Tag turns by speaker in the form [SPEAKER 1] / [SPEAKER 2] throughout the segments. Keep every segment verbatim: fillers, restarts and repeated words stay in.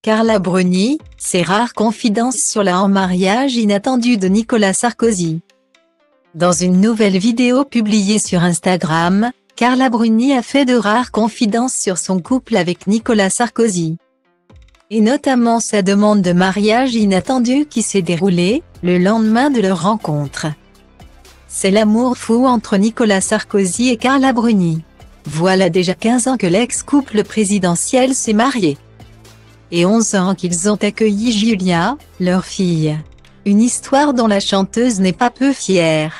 [SPEAKER 1] Carla Bruni, ses rares confidences sur la en mariage inattendu de Nicolas Sarkozy. Dans une nouvelle vidéo publiée sur Instagram, Carla Bruni a fait de rares confidences sur son couple avec Nicolas Sarkozy. Et notamment sa demande de mariage inattendue qui s'est déroulée le lendemain de leur rencontre. C'est l'amour fou entre Nicolas Sarkozy et Carla Bruni. Voilà déjà quinze ans que l'ex-couple présidentiel s'est marié. Et onze ans qu'ils ont accueilli Julia, leur fille. Une histoire dont la chanteuse n'est pas peu fière.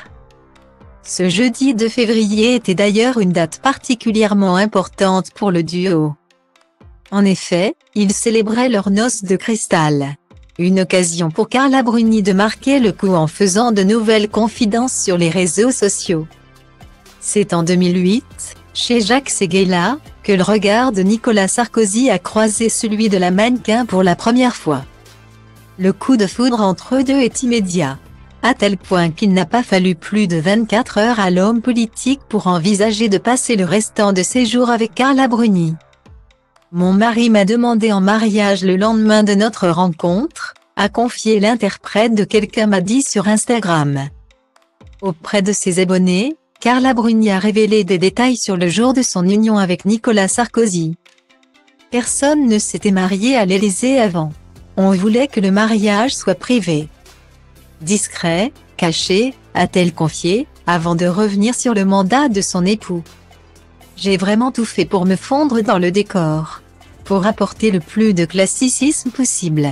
[SPEAKER 1] Ce jeudi deux février était d'ailleurs une date particulièrement importante pour le duo. En effet, ils célébraient leurs noces de cristal. Une occasion pour Carla Bruni de marquer le coup en faisant de nouvelles confidences sur les réseaux sociaux. C'est en deux mille huit, chez Jacques Séguéla, que le regard de Nicolas Sarkozy a croisé celui de la mannequin pour la première fois. Le coup de foudre entre eux deux est immédiat, à tel point qu'il n'a pas fallu plus de vingt-quatre heures à l'homme politique pour envisager de passer le restant de ses jours avec Carla Bruni. Mon mari m'a demandé en mariage le lendemain de notre rencontre, a confié l'interprète de Quelqu'un m'a dit sur Instagram. Auprès de ses abonnés, Carla Bruni a révélé des détails sur le jour de son union avec Nicolas Sarkozy. Personne ne s'était marié à l'Élysée avant. On voulait que le mariage soit privé. Discret, caché, a-t-elle confié, avant de revenir sur le mandat de son époux. J'ai vraiment tout fait pour me fondre dans le décor. Pour apporter le plus de classicisme possible.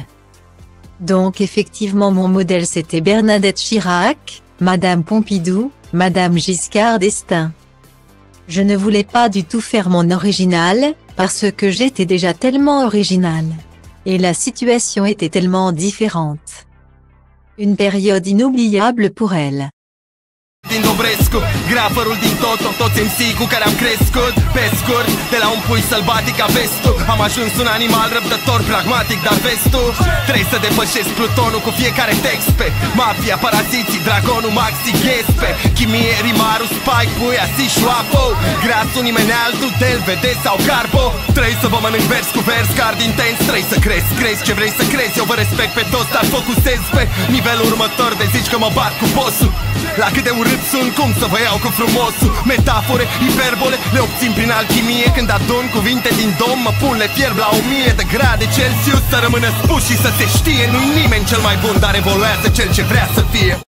[SPEAKER 1] Donc effectivement mon modèle c'était Bernadette Chirac, Madame Pompidou, Madame Giscard d'Estaing. Je ne voulais pas du tout faire mon original, parce que j'étais déjà tellement original. Et la situation était tellement différente. Une période inoubliable pour elle.
[SPEAKER 2] Din Dobrescu, grafărul din Toto, toți M C cu care am crescut. Pe scurt, de la un pui sălbatic a vestul, am ajuns un animal răbdător, pragmatic, dar vestul trebuie să depășesc plutonul cu fiecare text pe mafia, paraziții, dragonul, maxi, ghespe chimie, rimarul, spike, puia, si, șoapo grasul, nimeni altul, del, vede sau carbo. Trebuie să vă mănânc vers cu vers, card intens. Trebuie să crezi, crezi ce vrei să crezi. Eu vă respect pe toți, dar focusez pe nivelul următor. De zici că mă bat cu bossul. La cât de urât sunt, cum să vă iau cu frumosul. Metafore, hiperbole, le obțin prin alchimie. Când adun cuvinte din dom, mă pun, le fierb la o mie de grade Celsius. Să rămână spus și să se știe, nu-i nimeni cel mai bun, dar evoluează cel ce vrea să fie.